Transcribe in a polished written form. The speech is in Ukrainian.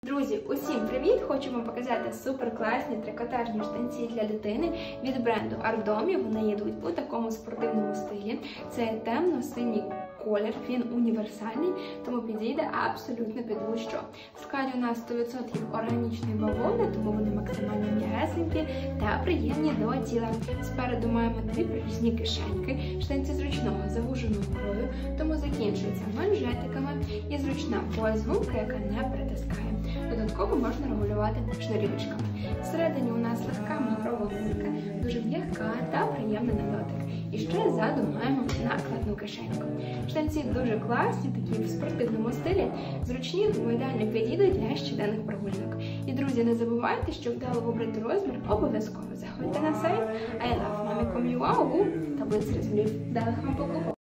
Друзі, усім привіт! Хочу вам показати суперкласні трикотажні штанці для дитини від бренду Ardome. Вони йдуть у такому спортивному стилі. Це темно-синій колір, він універсальний, тому підійде абсолютно під будь-що. В складі у нас 100% органічної бавовни, тому вони максимально м'ягесенькі та приємні до тіла. Спереду маємо дві прорізні кишеньки, штанці зручного завуженого крою, тому закінчуються манжетиками і зручна пояс-гумка, яка не притискає. Додатково можна регулювати шнурівочками. Всередині у нас легка махрова гумка, дуже м'яка та приємна на дотик. І ще ззаду маємо накладну кишеньку. Штанці дуже класні, такі в спортивному стилі, зручні, тому ідеально підійдуть для щоденних прогулянок. І, друзі, не забувайте, що вдало вибрати розмір обов'язково. Заходьте на сайт ilovemami.com.ua у таблиці розмірів. Вдалих вам покупок!